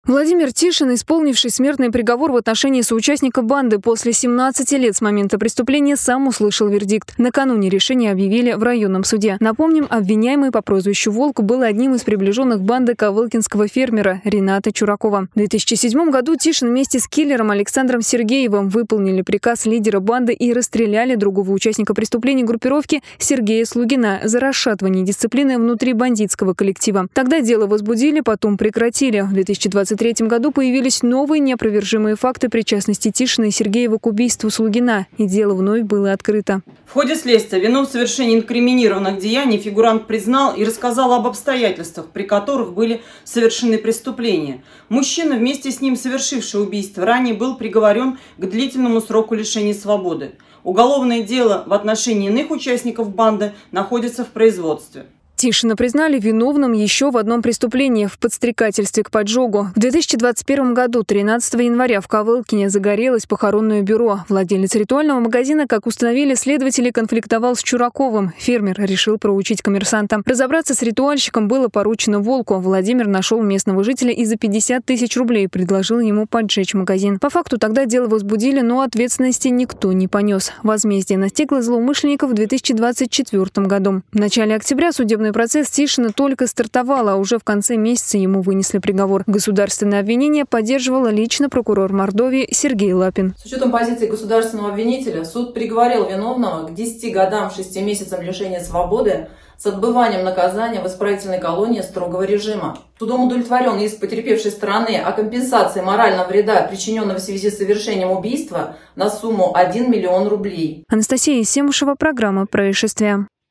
Владимир Тишин, исполнивший смертный приговор в отношении соучастника банды, после 17 лет с момента преступления сам услышал вердикт. Накануне решение объявили в районном суде. Напомним, обвиняемый по прозвищу «Волк» был одним из приближенных банды ковылкинского фермера Рената Чуракова. В 2007 году Тишин вместе с киллером Александром Сергеевым выполнили приказ лидера банды и расстреляли другого участника преступления группировки Сергея Слугина за расшатывание дисциплины внутри бандитского коллектива. Тогда дело возбудили, потом прекратили. В 2023 году появились новые неопровержимые факты причастности Тишина и Сергеева к убийству Слугина, и дело вновь было открыто. В ходе следствия вину в совершении инкриминированных деяний фигурант признал и рассказал об обстоятельствах, при которых были совершены преступления. Мужчина, вместе с ним совершивший убийство, ранее был приговорен к длительному сроку лишения свободы. Уголовное дело в отношении иных участников банды находится в производстве. Тишина признали виновным еще в одном преступлении – в подстрекательстве к поджогу. В 2021 году, 13 января, в Ковылкине загорелось похоронное бюро. Владелец ритуального магазина, как установили следователи, конфликтовал с Чураковым. Фермер решил проучить коммерсанта. Разобраться с ритуальщиком было поручено Волку. Владимир нашел местного жителя и за 50 тысяч рублей предложил ему поджечь магазин. По факту тогда дело возбудили, но ответственности никто не понес. Возмездие настигло злоумышленников в 2024 году. В начале октября судебный процесс Тишина только стартовал, а уже в конце месяца ему вынесли приговор. Государственное обвинение поддерживала лично прокурор Мордовии Сергей Лапин. С учетом позиции государственного обвинителя, суд приговорил виновного к 10 годам 6 месяцам лишения свободы с отбыванием наказания в исправительной колонии строгого режима. Судом удовлетворен иск потерпевшей стороны о компенсации морального вреда, причиненного в связи с совершением убийства, на сумму 1 миллион рублей. Анастасия Семушева, программа «Происшествия».